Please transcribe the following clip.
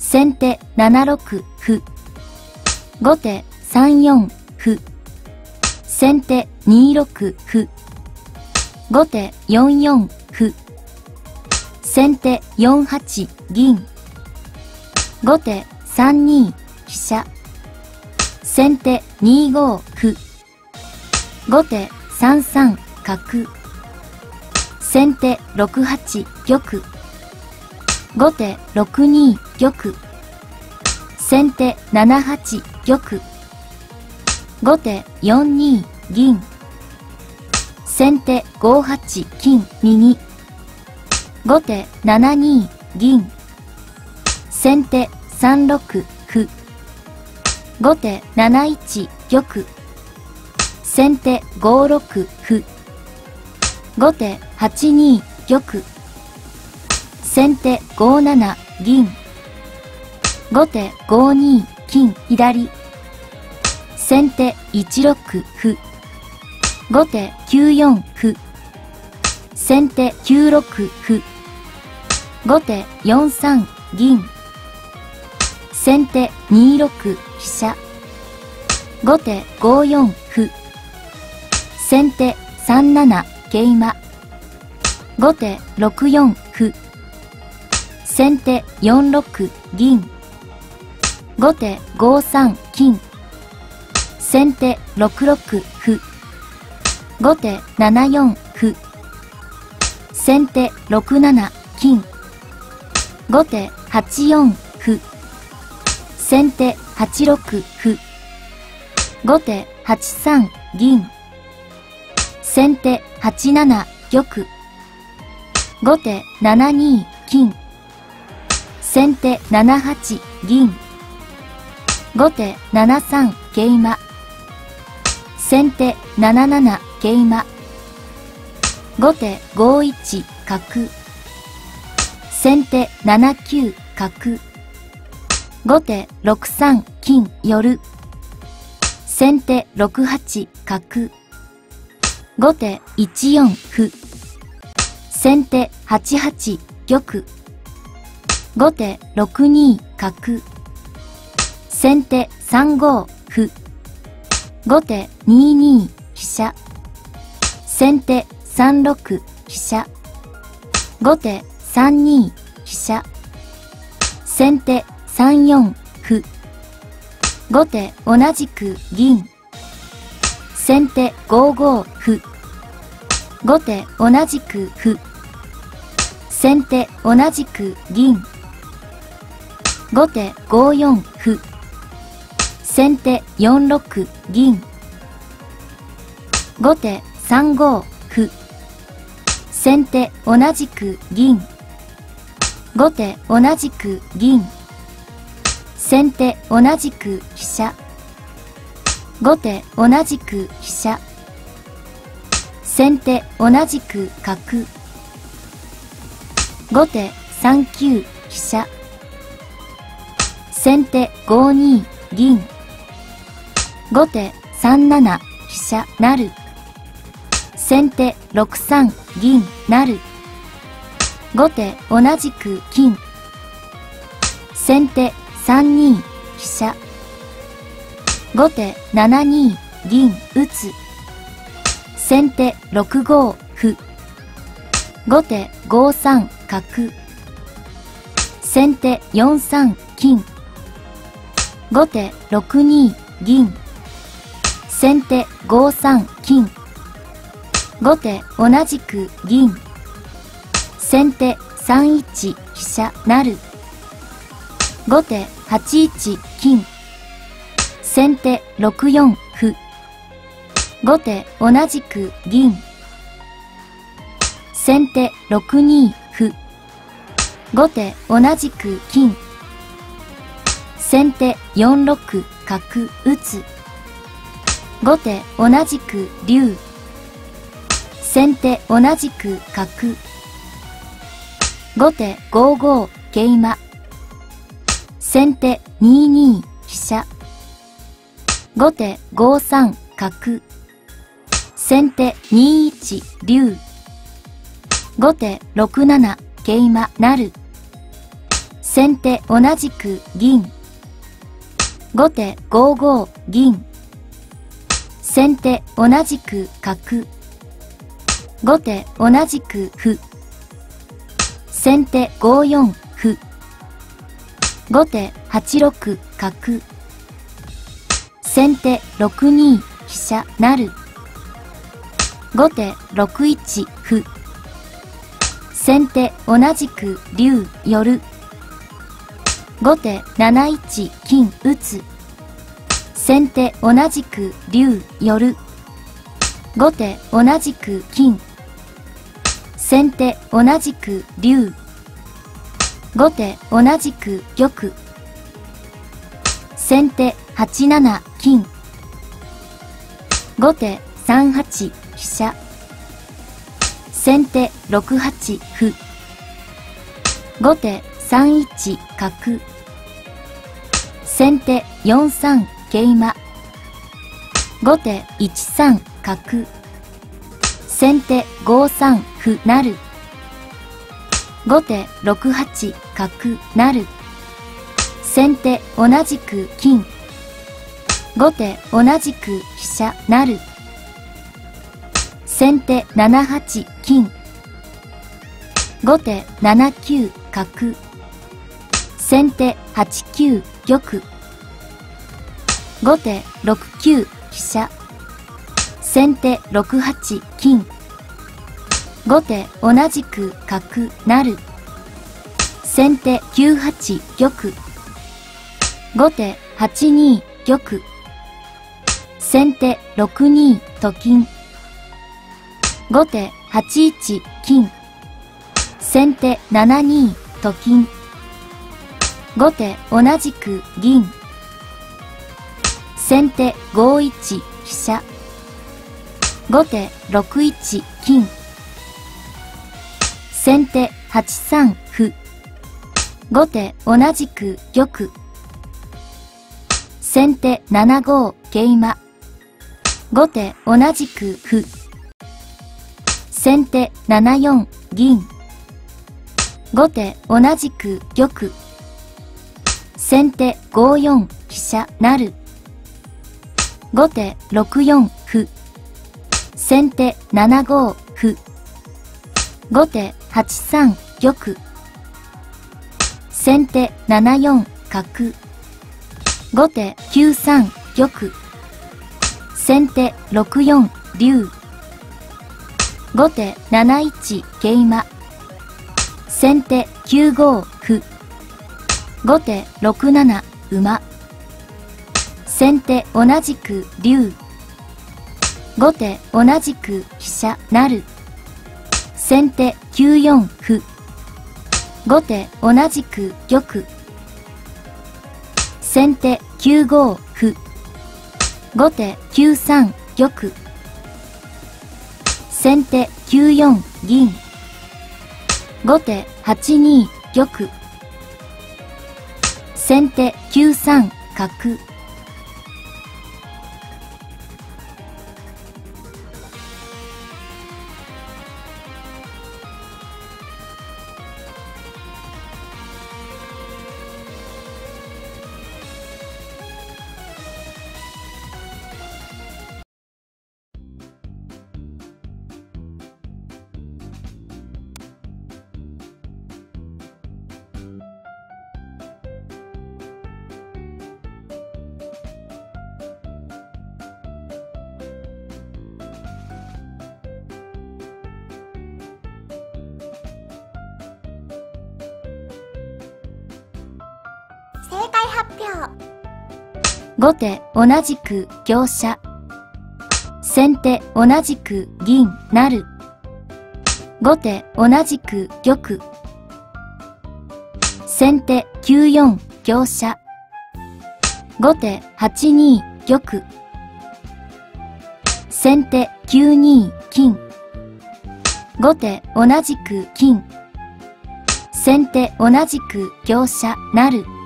先手7六歩。後手3四歩。先手2六歩。後手4四歩。先手4八銀。後手3二飛車。先手2五歩。後手3三角。先手6八玉。後手6二玉。先手7八玉。後手4二銀。先手5八金右。後手7二銀。先手3六歩。後手7一玉。先手5六歩。後手8二玉。先手5七銀。後手5二金左。先手1六歩。後手9四歩。先手9六歩。後手4三銀。先手2六飛車。後手5四歩。先手3七桂馬。後手6四歩。先手4六銀。後手5三金。先手6六歩。後手7四歩。先手6七金。後手8四歩。先手8六歩。後手8三銀。先手8七玉。後手7二金。先手7八銀。後手7三桂馬。先手7七桂馬。後手5一角。先手7九角。後手6三金寄。先手6八角。後手1四歩。先手8八玉。後手6二角。先手3五歩。後手2二飛車。先手3六飛車。後手3二飛車。先手3四歩。後手同じく銀。先手5五歩。後手同じく歩。先手同じく銀。後手5四歩。先手4六銀。後手3五歩。先手同じく銀。後手同じく銀。先手同じく飛車。後手同じく飛車。先手同じく角。後手3九飛車。先手5二銀。後手3七飛車成。先手6三銀成。後手同じく金。先手3二飛車。後手7二銀打つ。先手6五歩。後手5三角。先手4三金。後手6二銀。先手5三金。後手同じく銀。先手3一飛車成。後手8一金。先手6四歩。後手同じく銀。先手6二歩。後手同じく金。先手4六角打つ。後手同じく竜。先手同じく角。後手5五桂馬。先手2二飛車。後手5三角。先手2一竜。後手6七桂馬成。 先手同じく銀。後手5五銀。先手同じく角。後手同じく歩。先手5四歩。後手8六角。先手6二飛車成。後手6一歩。先手同じく竜寄る。後手7一金打つ。先手同じく竜寄る。後手同じく金。先手同じく竜。後手同じく玉。先手8七金。後手3八飛車。先手6八歩。後手3一角。先手4三桂馬。後手1三角。先手5三歩成。後手6八角成。先手同じく金。後手同じく飛車成。先手7八金。後手7九角。先手8九玉。後手6九飛車。先手6八金。後手同じく角成。先手9八玉。後手8二玉。先手6二と金。後手8一金。先手7二と金。後手同じく銀。先手5一飛車。後手6一金。先手8三歩。後手同じく玉。先手7五桂馬。後手同じく歩。先手7四銀。後手同じく玉。先手5四飛車成。後手6四歩。先手7五歩。後手8三玉。先手7四角。後手9三玉。先手6四竜。後手7一桂馬。先手9五歩。後手6七馬。先手同じく竜。後手同じく飛車成。先手9四歩。後手同じく玉。先手9五歩。後手9三玉。先手9四銀。後手8二玉。先手9三角。 正解発表。 後手同じく香車。先手同じく銀成。後手同じく玉。先手9四香車。後手8二玉。先手9二金。後手同じく金。先手同じく香車成。